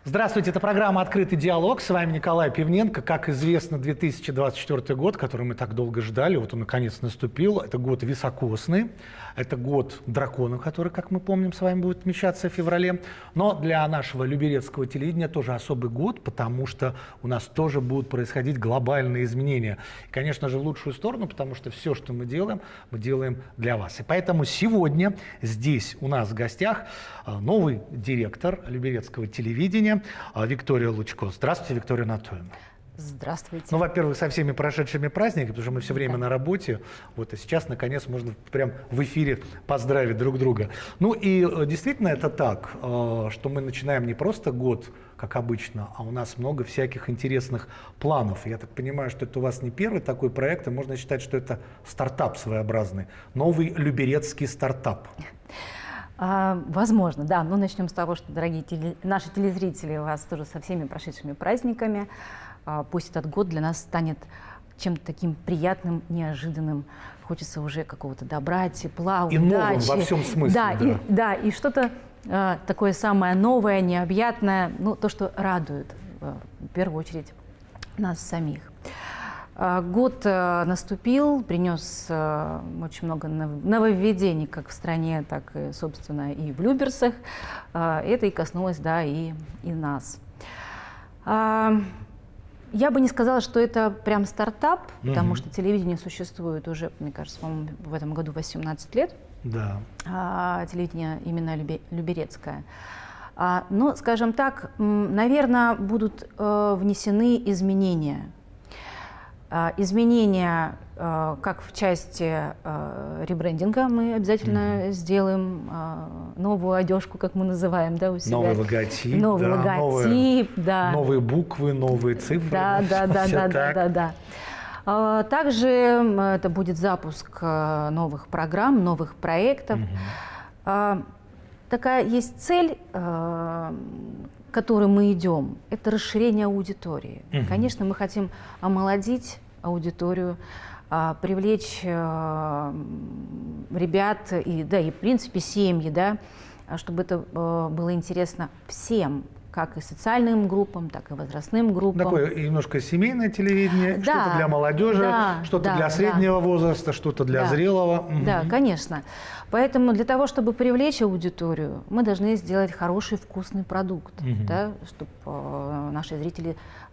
Здравствуйте, это программа «Открытый диалог». С вами Николай Пивненко. Как известно, 2024 год, который мы так долго ждали, вот он наконец наступил. Это год високосный, это год дракона, который, как мы помним, с вами будет отмечаться в феврале. Но для нашего люберецкого телевидения тоже особый год, потому что у нас тоже будут происходить глобальные изменения. И, конечно же, в лучшую сторону, потому что все, что мы делаем для вас. И поэтому сегодня здесь у нас в гостях новый директор люберецкого телевидения Виктория Лучко. Здравствуйте, Виктория Анатольевна. Здравствуйте. Ну, во-первых, со всеми прошедшими праздниками, потому что мы все время на работе. Вот, и сейчас, наконец, можно прям в эфире поздравить друг друга. Ну и действительно это так, что мы начинаем не просто год, как обычно, а у нас много всяких интересных планов. Я так понимаю, что это у вас не первый такой проект, и можно считать, что это стартап своеобразный, новый люберецкий стартап. Возможно, да. Но начнем с того, что, дорогие наши телезрители, вас тоже со всеми прошедшими праздниками. Пусть этот год для нас станет чем-то таким приятным, неожиданным. Хочется уже какого-то добра, тепла, и удачи. Новым во всем смысле. И что-то такое самое новое, необъятное, ну, то, что радует, в первую очередь, нас самих. Год наступил, принес очень много нововведений как в стране, так и, собственно, и в Люберцах. Это и коснулось, да, и нас. Я бы не сказала, что это прям стартап, потому что телевидение существует уже, мне кажется, по-моему, в этом году 18 лет. Да. Телевидение именно люберецкое. Но, скажем так, наверное, будут внесены изменения. Изменения, как в части ребрендинга, мы обязательно сделаем новую одежку, как мы называем, да, у себя. Новый логотип, новый логотип, да. Новые буквы, новые цифры. Да. Также это будет запуск новых программ, новых проектов. Такая есть цель, к которой мы идем, это расширение аудитории. Конечно, мы хотим омолодить аудиторию, привлечь ребят и, в принципе, семьи, да, чтобы это было интересно всем, как и социальным группам, так и возрастным группам. Такое немножко семейное телевидение, что-то для молодежи, что-то для среднего возраста, что-то для зрелого. Да, конечно. Поэтому для того, чтобы привлечь аудиторию, мы должны сделать хороший вкусный продукт, да, чтобы наши зрители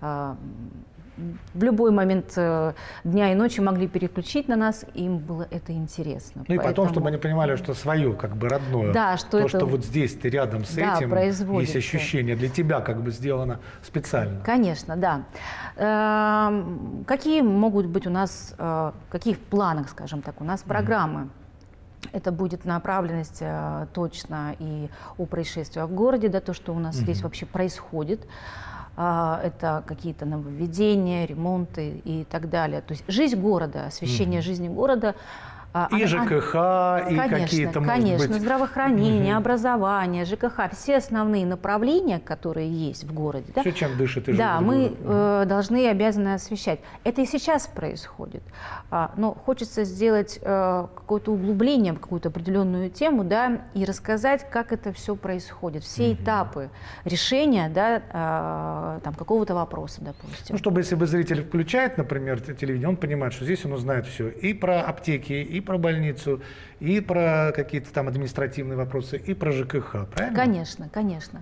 в любой момент дня и ночи могли переключить на нас, им было это интересно. Ну и потом, чтобы они понимали, что свое, как бы родное, да, что что вот здесь ты рядом с этим, есть ощущение, для тебя как бы сделано специально. Конечно, да. Какие могут быть у нас, какие в планах, скажем так, у нас программы? Это будет направленность точно и о происшествиях в городе, да, то, что у нас здесь вообще происходит. Это какие-то нововведения, ремонты и так далее. То есть жизнь города, освещение жизни города. И ЖКХ, и какие-то, может быть... здравоохранение, образование, ЖКХ, все основные направления, которые есть в городе. Да? Все, чем дышит и живет. Да, мы должны и обязаны освещать. Это и сейчас происходит. Но хочется сделать какое-то углубление в какую-то определенную тему, да, и рассказать, как это все происходит, все этапы решения, да, там, какого-то вопроса, допустим. Ну, чтобы, если бы зритель включает, например, телевидение, он понимает, что здесь он узнает все. И про аптеки, и про больницу, и про какие-то там административные вопросы, и про ЖКХ, правильно? Конечно, конечно.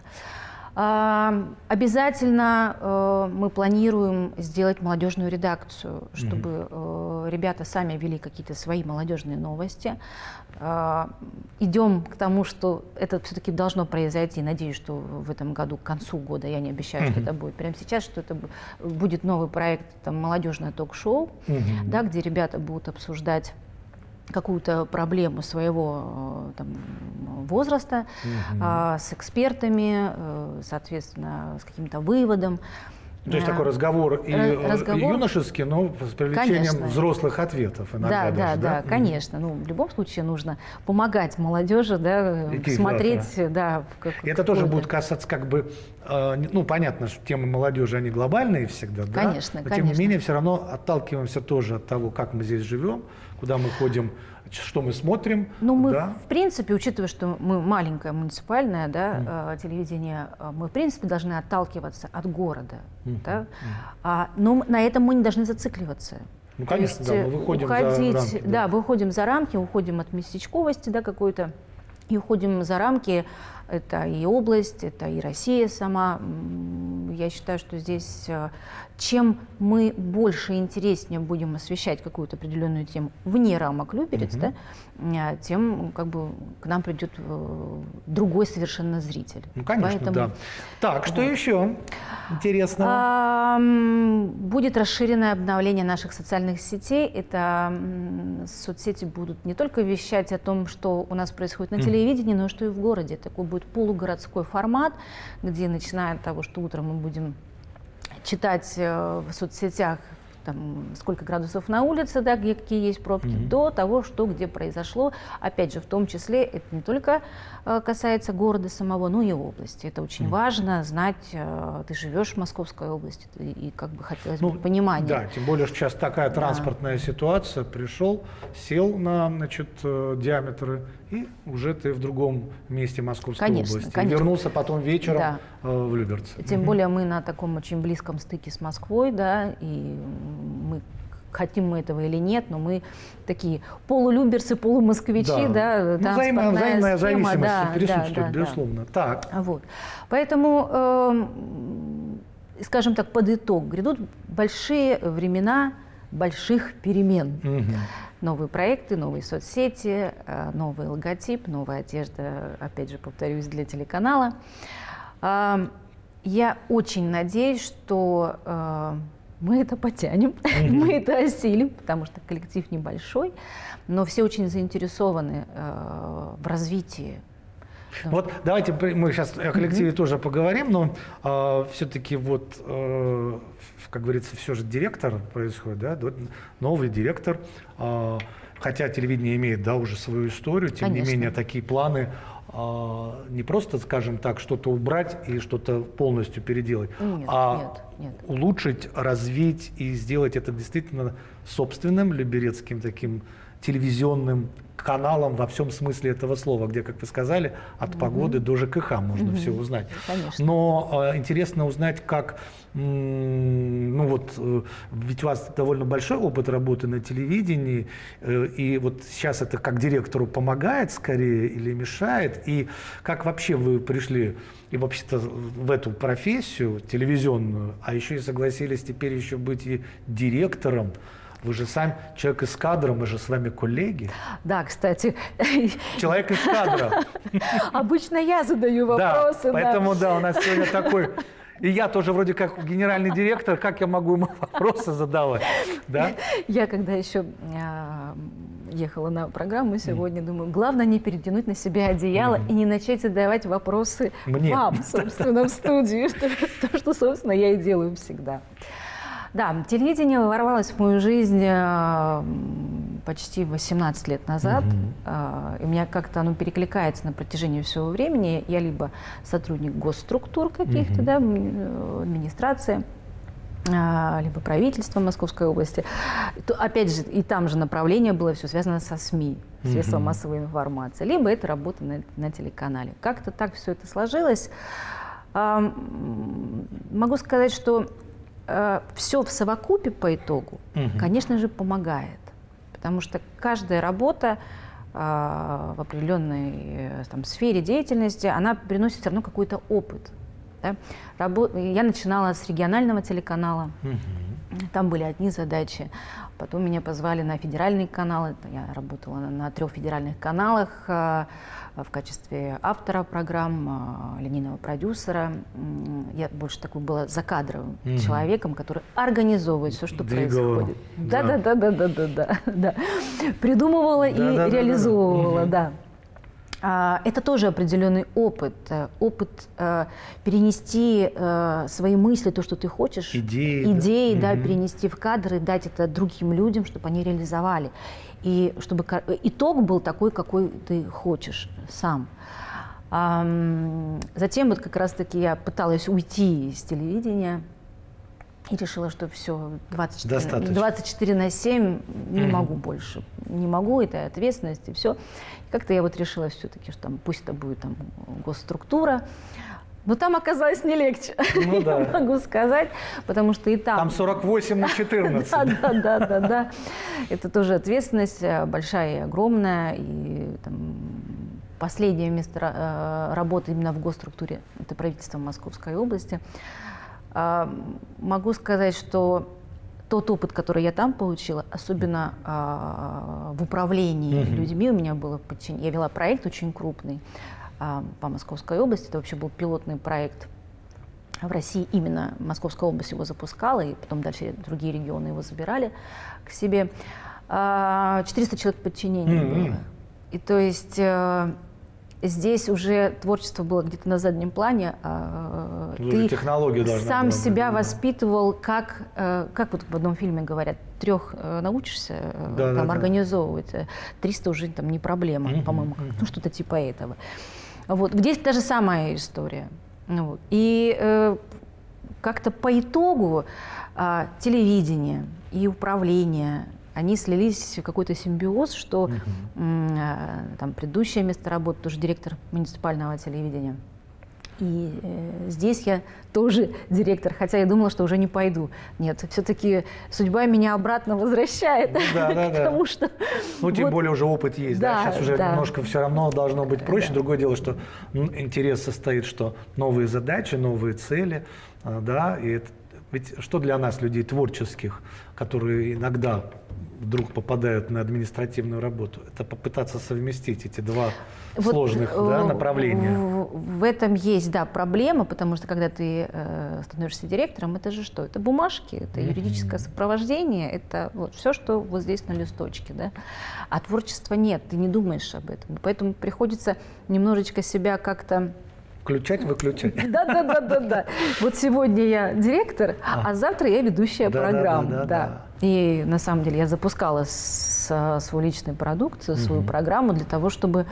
Обязательно мы планируем сделать молодежную редакцию, чтобы ребята сами вели какие-то свои молодежные новости. Идем к тому, что это все-таки должно произойти. Надеюсь, что в этом году, к концу года, я не обещаю, что это будет прямо сейчас, что это будет новый проект, там, молодежное ток-шоу, да, где ребята будут обсуждать какую-то проблему своего там, возраста с экспертами, соответственно, с каким-то выводом. То есть такой разговор и юношеский, но с привлечением взрослых ответов иногда даже, да, конечно. Ну, в любом случае нужно помогать молодежи, да, смотреть, да. И это тоже будет касаться, как бы, ну, понятно, что темы молодежи, они глобальные всегда, да? Конечно, но тем не менее, все равно отталкиваемся тоже от того, как мы здесь живем, куда мы ходим что мы смотрим. Ну, мы, да? в принципе, учитывая, что мы маленькое муниципальное, да, телевидение, мы, в принципе, должны отталкиваться от города. Да? Но на этом мы не должны зацикливаться. Ну, конечно, есть, да, мы выходим за рамки. Да, выходим за рамки, уходим от местечковости, да, какой-то, и уходим за рамки. Это и область, это и Россия сама. Я считаю, что здесь, чем мы больше и интереснее будем освещать какую-то определенную тему вне рамок Люберец, да, тем как бы к нам придет другой совершенно зритель. Ну, конечно, поэтому, да. Так, что еще интересного? Будет расширенное обновление наших социальных сетей. Это соцсети будут не только вещать о том, что у нас происходит на телевидении, но и что и в городе. Такой будет полугородской формат, где, начиная от того, что утром мы будем читать в соцсетях, там, сколько градусов на улице, да, какие есть пробки, до того, что где произошло. Опять же, в том числе, это не только касается города самого, но и области. Это очень важно знать, ты живешь в Московской области, и как бы хотелось бы понимания. Да, тем более, что сейчас такая транспортная ситуация, пришел, сел на, значит, диаметры, и уже ты в другом месте Московской области. Конечно. И вернулся потом вечером в Люберцы. Тем более мы на таком очень близком стыке с Москвой, да, и мы, хотим мы этого или нет, но мы такие полулюберцы, полумосквичи, да, взаимная зависимость присутствует, безусловно. Так. Вот. Поэтому, скажем так, под итог, грядут большие времена больших перемен. Новые проекты, новые соцсети, новый логотип, новая одежда, опять же, повторюсь, для телеканала. Я очень надеюсь, что мы это потянем, мы это осилим, потому что коллектив небольшой, но все очень заинтересованы в развитии. Вот давайте мы сейчас о коллективе тоже поговорим, но все-таки вот, как говорится, все же директор происходит, да, новый директор, хотя телевидение имеет, да, уже свою историю, тем не менее такие планы не просто, скажем так, что-то убрать и что-то полностью переделать, нет. Улучшить, развить и сделать это действительно собственным люберецким таким телевизионным каналом во всем смысле этого слова, где, как вы сказали, от погоды до ЖКХ можно все узнать. Конечно. Но интересно узнать, как, ну вот, ведь у вас довольно большой опыт работы на телевидении, и вот сейчас это как директору помогает скорее или мешает, и как вообще вы пришли и вообще-то в эту профессию телевизионную, а еще и согласились теперь еще быть и директором. Вы же сам человек из кадра, мы же с вами коллеги. Да, кстати. Человек из кадра. Обычно я задаю вопросы. Да, поэтому, да, у нас сегодня такой... И я тоже вроде как генеральный директор, как я могу ему вопросы задавать? Да? Я когда еще ехала на программу сегодня, думаю, главное не перетянуть на себя одеяло и не начать задавать вопросы вам, собственно, в студии. То, что, собственно, я и делаю всегда. Да, телевидение ворвалось в мою жизнь почти 18 лет назад. И у меня как-то оно перекликается на протяжении всего времени. Я либо сотрудник госструктур каких-то, да, администрации, либо правительства Московской области. Опять же, и там же направление было все связано со СМИ, средства массовой информации. Либо это работа на телеканале. Как-то так все это сложилось. Могу сказать, что все в совокупе по итогу, конечно же, помогает. Потому что каждая работа в определенной там сфере деятельности, она приносит все равно какой-то опыт. Да? Я начинала с регионального телеканала, там были одни задачи. Потом меня позвали на федеральный канал, я работала на 3 федеральных каналах в качестве автора программ, линейного продюсера. Я больше такой была закадровым человеком, который организовывает все, что происходит. Да. Придумывала и реализовывала, да. Это тоже определенный опыт. Опыт перенести свои мысли, то, что ты хочешь, идеи, да, перенести в кадры, дать это другим людям, чтобы они реализовали. И чтобы итог был такой, какой ты хочешь сам. Затем вот как раз-таки я пыталась уйти из телевидения. И решила, что все, 24/7 не могу больше. Не могу, это ответственность, и все. Как-то я вот решила все-таки, что там, пусть это будет там госструктура. Но там оказалось не легче, ну, да. могу сказать, потому что и там... Там 48/14. Да. Это тоже ответственность большая и огромная. И там, последнее место работы именно в госструктуре – это правительство Московской области. Могу сказать, что тот опыт, который я там получила, особенно в управлении людьми, у меня было подчинение. Я вела проект очень крупный по Московской области. Это вообще был пилотный проект в России. Именно Московская область его запускала, и потом дальше другие регионы его забирали к себе. 400 человек подчинения было. И то есть... Здесь уже творчество было где-то на заднем плане. Ты сам себя воспитывал, как вот в одном фильме говорят, 3 научишься организовывать, 300 уже там не проблема, по-моему, ну что-то типа этого. Вот. Здесь та же самая история. Вот. И как-то по итогу телевидение и управление, они слились в какой-то симбиоз, что там предыдущее место работы, тоже директор муниципального телевидения. И здесь я тоже директор, хотя я думала, что уже не пойду. Нет, все-таки судьба меня обратно возвращает. Потому что... Ну, тем более уже опыт есть, да? Сейчас уже немножко все равно должно быть проще. Другое дело, что интерес состоит, что новые задачи, новые цели, да, и это... Ведь что для нас, людей творческих, которые иногда вдруг попадают на административную работу, это попытаться совместить эти два сложных направления. В этом есть, да, проблема, потому что когда ты становишься директором, это же что? Это бумажки, это юридическое сопровождение, это вот все, что вот здесь на листочке, да. А творчества нет, ты не думаешь об этом. Поэтому приходится немножечко себя как-то... Включать, выключать. Да. Вот сегодня я директор, а завтра я ведущая программ. Да. И на самом деле я запускала свой личный продукт, свою программу для того, чтобы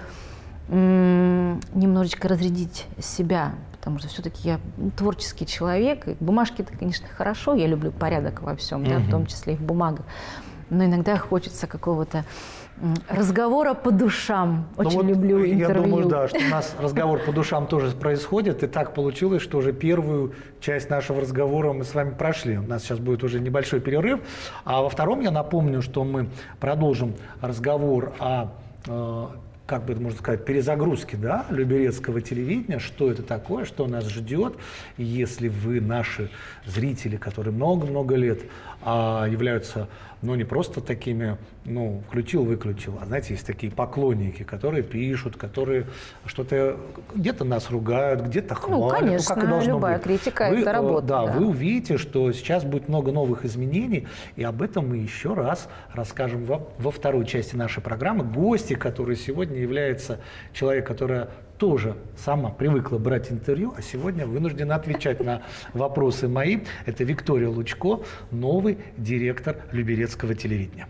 немножечко разрядить себя. Потому что все-таки я творческий человек. И бумажки это, конечно, хорошо. Я люблю порядок во всем, да, в том числе и в бумагах. Но иногда хочется какого-то разговора по душам. Очень люблю интервью. Я думаю, да, что у нас разговор по душам тоже происходит. И так получилось, что уже первую часть нашего разговора мы с вами прошли. У нас сейчас будет уже небольшой перерыв. А во втором я напомню, что мы продолжим разговор о, как бы это можно сказать, перезагрузке, да, люберецкого телевидения. Что это такое, что нас ждет. И если вы, наши зрители, которые много-много лет являются, ну, не просто такими, ну, включил-выключил, а, знаете, есть такие поклонники, которые пишут, которые что-то, где-то нас ругают, где-то хвалят. Ну, конечно, как и должно любая быть. критика – это работа. Да, вы увидите, что сейчас будет много новых изменений, и об этом мы еще раз расскажем во второй части нашей программы. Гости, который сегодня является человек, который тоже сама привыкла брать интервью, а сегодня вынуждена отвечать на вопросы мои. Это Виктория Лучко, новый директор люберецкого телевидения.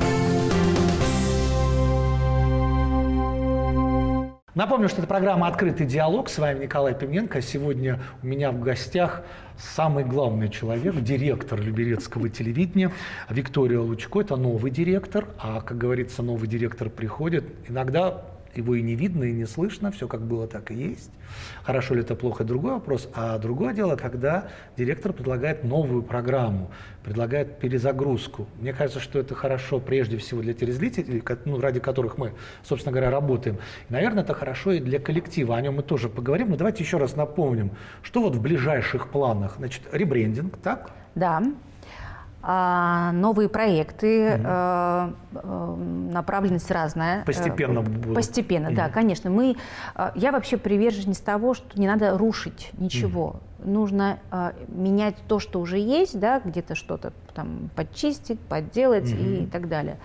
Напомню, что это программа «Открытый диалог». С вами Николай Пивненко. Сегодня у меня в гостях самый главный человек, директор люберецкого телевидения Виктория Лучко. Это новый директор, а, как говорится, новый директор приходит. Иногда его и не видно, и не слышно, все как было, так и есть. Хорошо ли это, плохо, другой вопрос. А другое дело, когда директор предлагает новую программу, предлагает перезагрузку. Мне кажется, что это хорошо прежде всего для телезрителей, ну, ради которых мы, собственно говоря, работаем. И, наверное, это хорошо и для коллектива, о нем мы тоже поговорим. Но давайте еще раз напомним, что вот в ближайших планах. Значит, ребрендинг, так? Да. Новые проекты, направленность разная. Постепенно будут. Постепенно, да, конечно. Я вообще приверженец того, что не надо рушить ничего. Нужно менять то, что уже есть, да, где-то что-то там подчистить, подделать и так далее.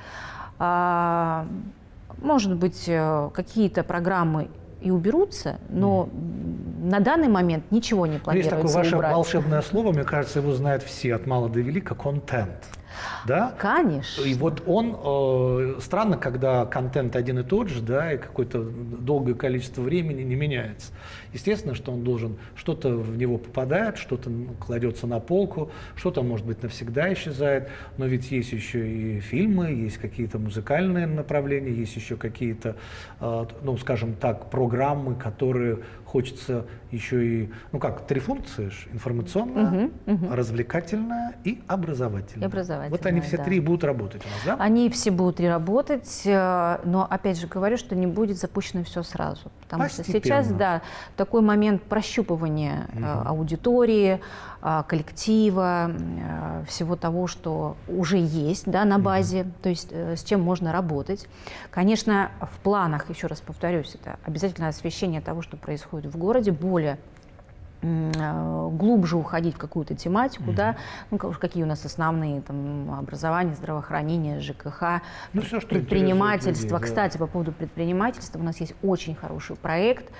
Может быть, какие-то программы и уберутся, но на данный момент ничего не планируется убрать. Есть такое ваше волшебное слово, мне кажется, его знают все, от мала до велика, контент. Да? Конечно. И вот он, странно, когда контент один и тот же, да, и какое-то долгое количество времени не меняется. Естественно, что он должен, что-то в него попадает, что-то кладется на полку, что-то, может быть, навсегда исчезает, но ведь есть еще и фильмы, есть какие-то музыкальные направления, есть еще какие-то, ну, скажем так, программы, которые хочется еще и, ну как, 3 функции: информационная, развлекательная и образовательная. Вот они все 3 будут работать у нас, да? Они все будут работать, но опять же говорю, что не будет запущено все сразу. Потому что сейчас, да, такой момент прощупывания аудитории, коллектива, всего того, что уже есть, да, на базе, то есть с чем можно работать. Конечно, в планах, еще раз повторюсь, это обязательно освещение того, что происходит в городе, более глубже уходить в какую-то тематику, да, ну, какие у нас основные там образование, здравоохранение, ЖКХ, ну, все, что предпринимательство. Людей, да. Кстати, по поводу предпринимательства у нас есть очень хороший проект,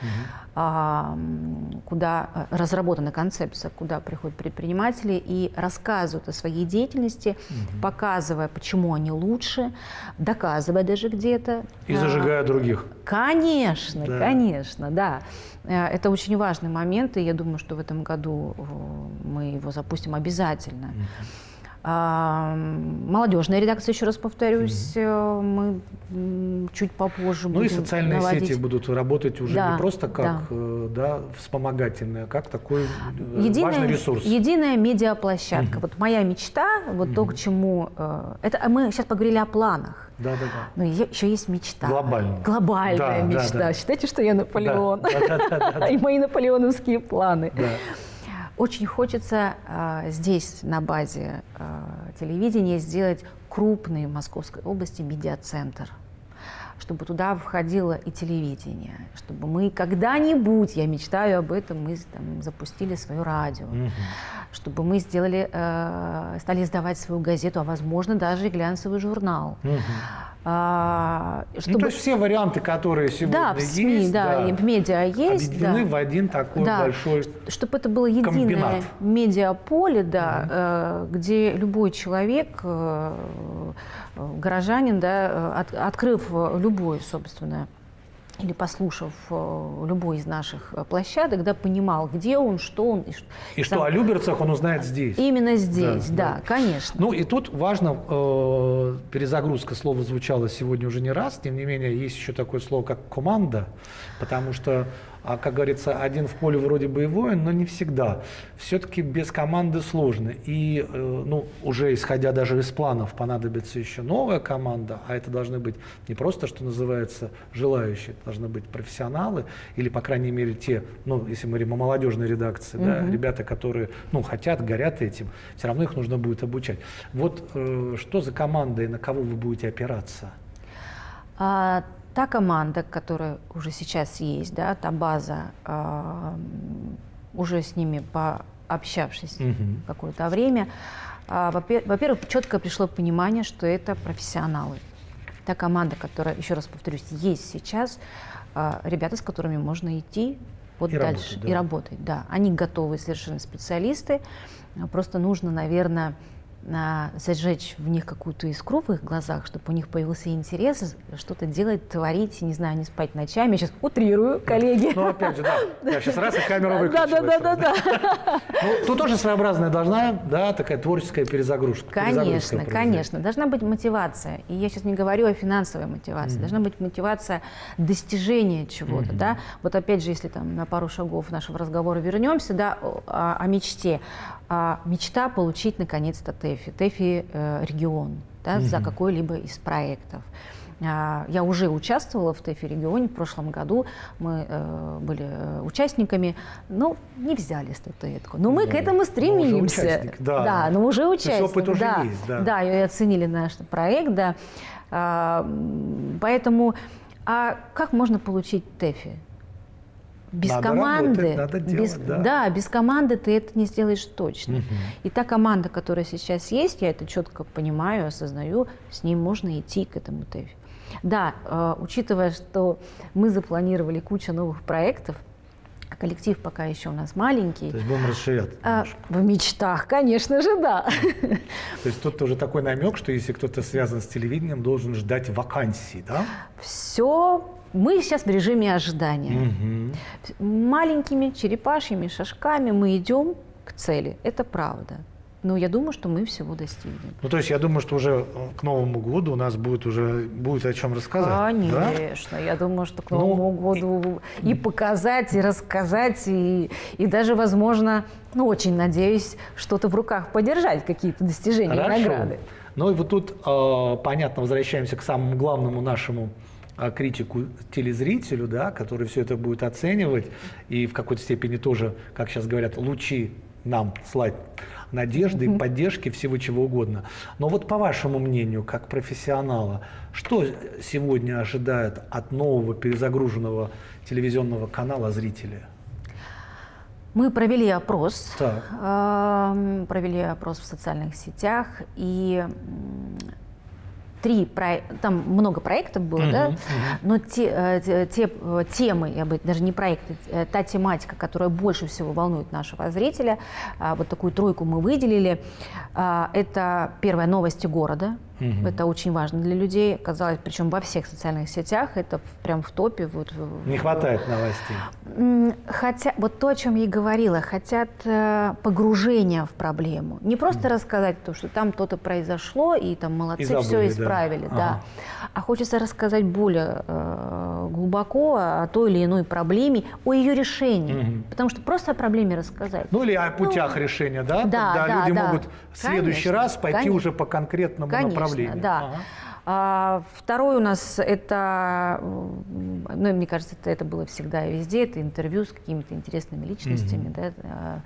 куда разработана концепция, куда приходят предприниматели и рассказывают о своей деятельности, показывая, почему они лучше, доказывая даже где-то. И зажигая других. Конечно, да. Конечно, да. Это очень важный момент, и я думаю, что в этом году мы его запустим обязательно. Молодежная редакция, еще раз повторюсь, мы чуть попозже будем наводить. И социальные сети будут работать уже да, не просто как да, вспомогательные, а как такой важный ресурс. Единая медиаплощадка. Вот моя мечта, вот то, к чему... Это мы сейчас поговорили о планах. Да. Но еще есть мечта. Глобальная мечта. Да. Считайте, что я Наполеон. И мои наполеоновские планы. Да. Очень хочется здесь, на базе телевидения, сделать крупный в Московской области медиацентр, чтобы туда входило и телевидение, чтобы мы когда-нибудь, я мечтаю об этом, мы там запустили свое радио, чтобы мы сделали, стали издавать свою газету, а возможно даже и глянцевый журнал. Чтобы... Ну, то есть все варианты, которые сегодня в СМИ, есть, и в медиа есть, объединены в один такой большой чтобы это было единое медиаполе, где любой человек, горожанин, открыв любой, собственно, или послушав любой из наших площадок, понимал, где он, что он. И что о Люберцах он узнает здесь. Именно здесь, да, конечно. Ну и тут важно, перезагрузка слова звучала сегодня уже не раз, тем не менее есть еще такое слово, как команда, потому что, как говорится, один в поле вроде бы и воин, но не всегда. Все-таки без команды сложно. И уже исходя даже из планов, понадобится еще новая команда, а это должны быть не просто, что называется, желающие, это должны быть профессионалы, или, по крайней мере, те, если мы говорим о молодежной редакции, ребята, которые хотят, горят этим, все равно их нужно будет обучать. Вот что за команда и на кого вы будете опираться? Та команда, которая уже сейчас есть, та база, уже с ними пообщавшись какое-то время, во-первых, четко пришло понимание, что это профессионалы. Та команда, которая, еще раз повторюсь, есть сейчас, ребята, с которыми можно идти дальше и работать. Да. Они готовые совершенно специалисты, просто нужно, наверное, зажечь в них какую-то искру в их глазах, чтобы у них появился интерес что-то делать, творить, не знаю, не спать ночами. Я сейчас утрирую, коллеги. Ну, опять же, да. Я сейчас раз и камеру выключила. Да. Тут тоже своеобразная должна, такая творческая перезагрузка. Конечно. Должна быть мотивация. И я сейчас не говорю о финансовой мотивации. Должна быть мотивация достижения чего-то, Вот опять же, если на пару шагов нашего разговора вернемся, о мечте. Мечта получить наконец-то ТЭФИ регион, за какой-либо из проектов. Я уже участвовала в ТЭФИ регионе в прошлом году, мы были участниками, но не взяли статуэтку. Но мы к этому стремимся. Но уже участник. Опыт уже есть. Да, и оценили наш проект, Поэтому, как можно получить ТЭФИ? Без команды, без команды ты это не сделаешь точно. И та команда, которая сейчас есть, я это четко понимаю, осознаю, с ней можно идти к этому ТЭФИ. Учитывая, что мы запланировали кучу новых проектов, Коллектив пока еще у нас маленький. То есть будем расширяться? В мечтах, конечно же, да. То есть тут уже такой намек, что если кто-то связан с телевидением, должен ждать вакансий, да? Все, мы сейчас в режиме ожидания. Маленькими черепашьими шажками мы идем к цели, это правда. Но я думаю, что мы всего достигнем. Ну, то есть я думаю, что уже к Новому году у нас будет о чем рассказать. Конечно. Да? Я думаю, что к Новому году и показать, и рассказать, и даже, возможно, очень надеюсь, что-то в руках подержать, какие-то достижения и награды. Ну и вот тут, понятно, возвращаемся к самому главному нашему критику телезрителю, да, который все это будет оценивать и в какой-то степени тоже, как сейчас говорят, лучи нам слать надежды, поддержки, всего чего угодно. Но вот по вашему мнению, как профессионала, что сегодня ожидает от нового перезагруженного телевизионного канала зрители? Мы провели опрос. Так. Провели опрос в социальных сетях, и там много проектов было, да? Но те темы, даже не проекты, та тематика, которая больше всего волнует нашего зрителя, вот такую тройку мы выделили. Это первое — новости города. Это очень важно для людей, казалось, причем во всех социальных сетях, это прям в топе. Не хватает новостей. Хотя, вот то, о чем я и говорила, хотят погружения в проблему. Не просто рассказать то, что там то-то произошло, и там молодцы, забыли, все исправили, да. А хочется рассказать более глубоко о той или иной проблеме, о ее решении. Потому что просто о проблеме рассказать. Ну или о путях решения, да? Когда люди могут в следующий раз пойти уже по конкретному направлению. Да. Второй у нас это, мне кажется, это было всегда и везде, это интервью с какими-то интересными личностями. Да?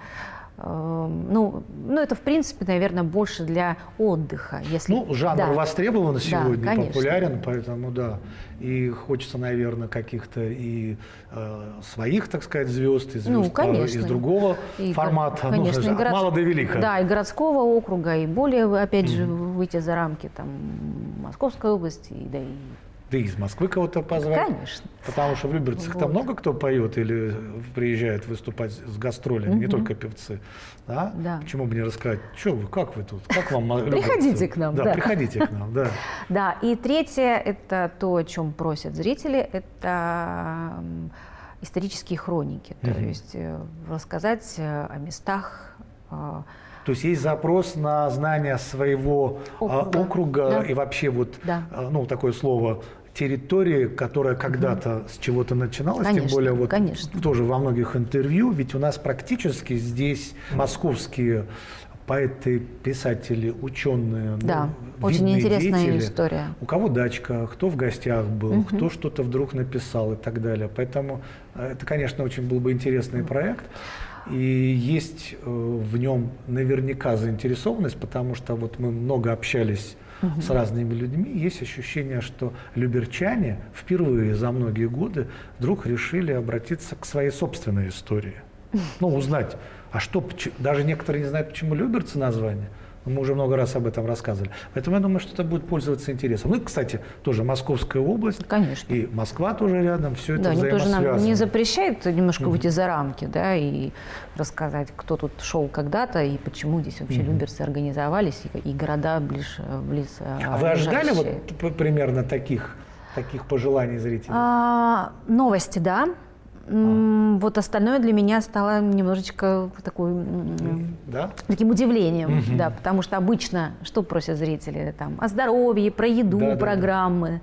Это, в принципе, наверное, больше для отдыха. Если... Жанр востребован сегодня, конечно. популярен, поэтому да. И хочется, наверное, каких-то и своих, так сказать, звезд, и звезд из другого формата. Конечно, мало до велика. Да, и городского округа, и более, опять же, выйти за рамки Московской области, Да и из Москвы кого-то позвать. Конечно. Потому что в Люберцах там много кто поет или приезжает выступать с гастролями, не только певцы. Да? Да. Почему бы не рассказать? Что вы, как вы тут? Как вам Приходите к нам. Да, приходите к нам, да. Да, и третье, это то, о чем просят зрители, это исторические хроники. То есть рассказать о местах. То есть есть запрос на знание своего округа да. и вообще такое слово территории, которая когда-то с чего-то начиналась, конечно, тем более конечно. Тоже во многих интервью, ведь у нас практически здесь московские поэты, писатели, ученые, да, очень интересная деятели, история. У кого дачка, кто в гостях был, кто что-то вдруг написал и так далее. Поэтому это, конечно, очень был бы интересный проект. И есть в нем наверняка заинтересованность, потому что мы много общались с разными людьми. Есть ощущение, что люберчане впервые за многие годы вдруг решили обратиться к своей собственной истории. Узнать, даже некоторые не знают, почему Люберцы название. Мы уже много раз об этом рассказывали. Поэтому я думаю, что это будет пользоваться интересом. И, кстати, тоже Московская область. Конечно. И Москва тоже рядом. Все это взаимосвязано. Тоже нам не запрещает немножко выйти за рамки, да, и рассказать, кто тут шел когда-то и почему здесь вообще Люберцы организовались, и города близ. А вы ожидали примерно таких пожеланий зрителей? Новости, да. Остальное для меня стало немножечко таким удивлением, да, потому что обычно что просят зрители? О здоровье, про еду, программы,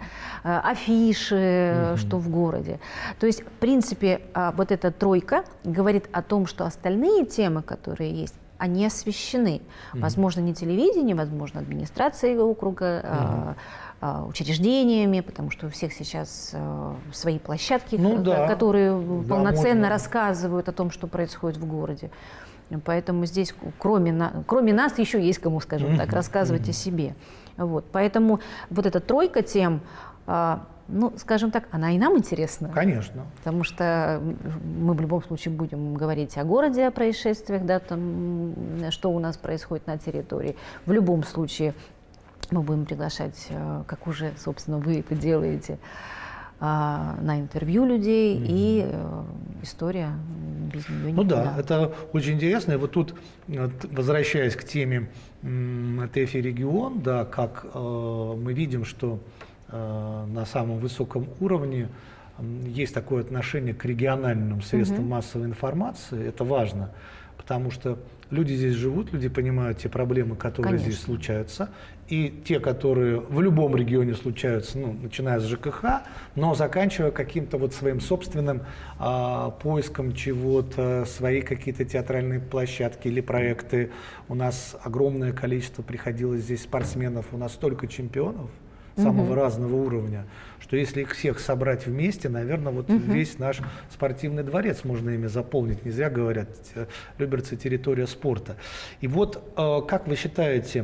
афиши, что в городе. То есть, в принципе, эта тройка говорит о том, что остальные темы, которые есть, они освещены. Возможно, не телевидением, возможно, администрацией округа, учреждениями, потому что у всех сейчас свои площадки, которые полноценно рассказывают о том, что происходит в городе. Поэтому здесь, кроме нас, еще есть кому, скажем так, рассказывать о себе. Поэтому эта тройка тем, скажем так, она и нам интересна. Конечно. Потому что мы в любом случае будем говорить о городе, о происшествиях, да, что у нас происходит на территории. В любом случае мы будем приглашать, как уже, собственно, вы это делаете, на интервью людей, и история без нее никуда. Ну да, это очень интересно. И вот тут, возвращаясь к теме ТЭФИ регион, да, как мы видим, что на самом высоком уровне есть такое отношение к региональным средствам массовой информации. Это важно, потому что люди здесь живут, люди понимают те проблемы, которые Конечно. здесь случаются, и те, которые в любом регионе случаются, ну, начиная с ЖКХ, но заканчивая каким-то вот своим собственным поиском чего-то, свои какие-то театральные площадки или проекты. У нас огромное количество приходилось здесь спортсменов, у нас столько чемпионов самого разного уровня, что если их всех собрать вместе, наверное, вот весь наш спортивный дворец можно ими заполнить. Не зря говорят, Люберцы — территория спорта. И вот как вы считаете,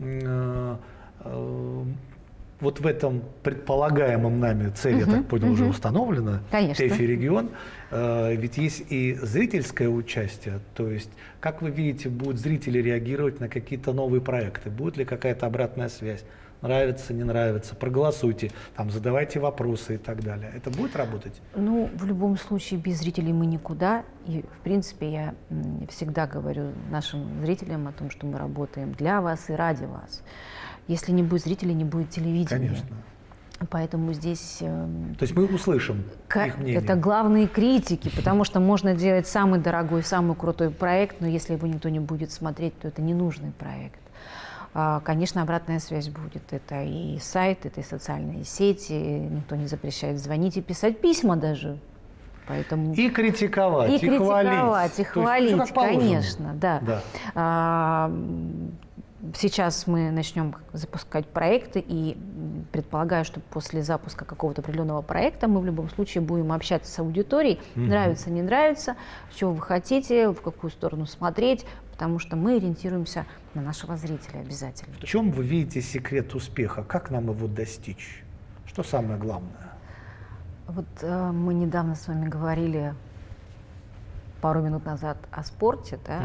вот в этом предполагаемом нами цели, я так понял, уже установлена, ТЭФИ регион, ведь есть и зрительское участие, то есть как вы видите, будут зрители реагировать на какие-то новые проекты, будет ли какая-то обратная связь? Нравится, не нравится, проголосуйте, там, задавайте вопросы и так далее. Это будет работать? Ну, в любом случае, без зрителей мы никуда. И, в принципе, я всегда говорю нашим зрителям о том, что мы работаем для вас и ради вас. Если не будет зрителей, не будет телевидения. Конечно. Поэтому здесь... То есть мы услышим их мнение. Это главные критики, потому что можно делать самый дорогой, самый крутой проект, но если его никто не будет смотреть, то это ненужный проект. Конечно, обратная связь будет. Это и сайт, это и социальные сети. Никто не запрещает звонить и писать письма даже. Поэтому... И критиковать, и хвалить. И хвалить, конечно. Да. Да. Сейчас мы начнем запускать проекты, и предполагаю, что после запуска какого-то определенного проекта мы в любом случае будем общаться с аудиторией. Нравится, не нравится, что вы хотите, в какую сторону смотреть, потому что мы ориентируемся на нашего зрителя обязательно. В чем вы видите секрет успеха? Как нам его достичь? Что самое главное? Вот мы недавно с вами говорили пару минут назад о спорте. Да?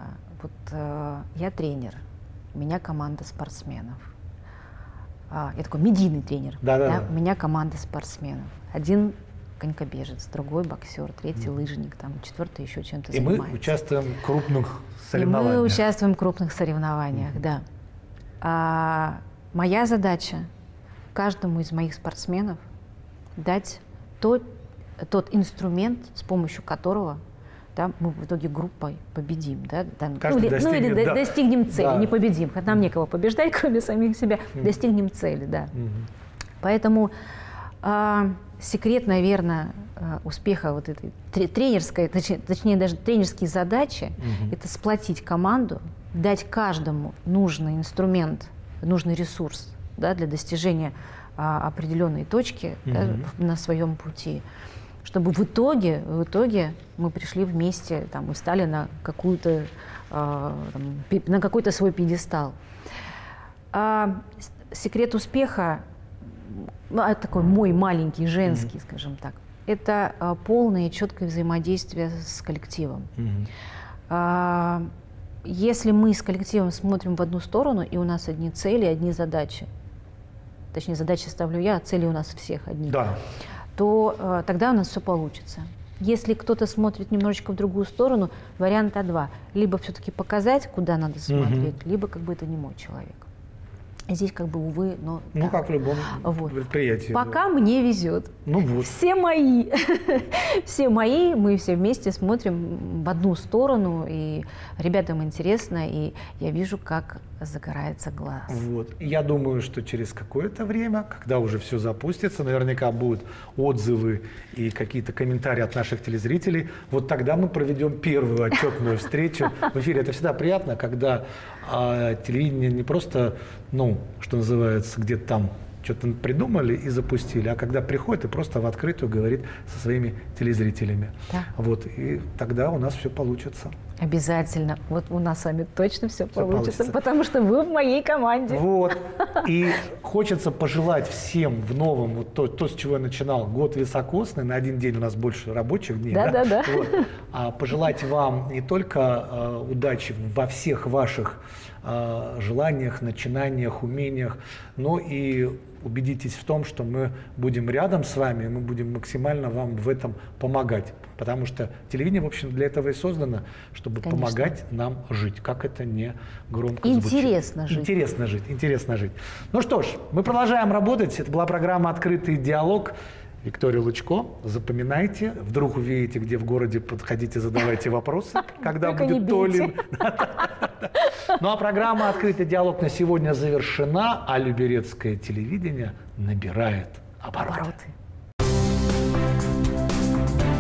Я тренер, у меня команда спортсменов. Я такой медийный тренер. У меня команда спортсменов. Один конькобежец, другой боксер, третий лыжник, там, четвертый еще чем-то занимается. И мы участвуем в крупных соревнованиях. И мы участвуем в крупных соревнованиях, да. Моя задача каждому из моих спортсменов дать тот инструмент, с помощью которого мы в итоге группой победим. Да? Достигнем цели, не победим. Нам некого побеждать, кроме самих себя. Достигнем цели, да. Поэтому секрет, наверное, успеха вот этой тренерской, точнее даже тренерские задачи, это сплотить команду, дать каждому нужный инструмент, нужный ресурс, да, для достижения определенной точки на своем пути, чтобы в итоге мы пришли вместе и стали на какой-то свой пьедестал. Секрет успеха, такой мой маленький, женский, скажем так, это полное и четкое взаимодействие с коллективом. Если мы с коллективом смотрим в одну сторону, и у нас одни цели, одни задачи, точнее, задачи ставлю я, а цели у нас всех одни, то тогда у нас все получится. Если кто-то смотрит немножечко в другую сторону, варианта два. Либо все-таки показать, куда надо смотреть, либо это не мой человек. Здесь увы, но... как в любом предприятии. Пока мне везет. Все мои. Все мои, мы все вместе смотрим в одну сторону, и ребятам интересно, и я вижу, как загорается глаз. Я думаю, что через какое-то время, когда уже все запустится, наверняка будут отзывы и какие-то комментарии от наших телезрителей. Вот тогда мы проведем первую отчетную встречу в эфире. Это всегда приятно, когда телевидение не просто, что называется, где-то там что-то придумали и запустили, а когда приходит и просто в открытую говорит со своими телезрителями. И тогда у нас все получится. Обязательно. У нас с вами точно все получится, потому что вы в моей команде. И хочется пожелать всем в новом, то, с чего я начинал, год високосный, на один день у нас больше рабочих дней. Да. А пожелать вам не только удачи во всех ваших желаниях, начинаниях, умениях, но и убедитесь в том, что мы будем рядом с вами, и мы будем максимально вам в этом помогать. Потому что телевидение, в общем, для этого и создано, чтобы помогать нам жить. Как это не громко звучит. Интересно жить. Интересно жить, интересно жить. Ну что ж, мы продолжаем работать. Это была программа «Открытый диалог». Виктория Лучко, запоминайте, вдруг увидите, где в городе, подходите, задавайте вопросы, когда будет то ли... Ну а программа «Открытый диалог» на сегодня завершена, а Люберецкое телевидение набирает обороты.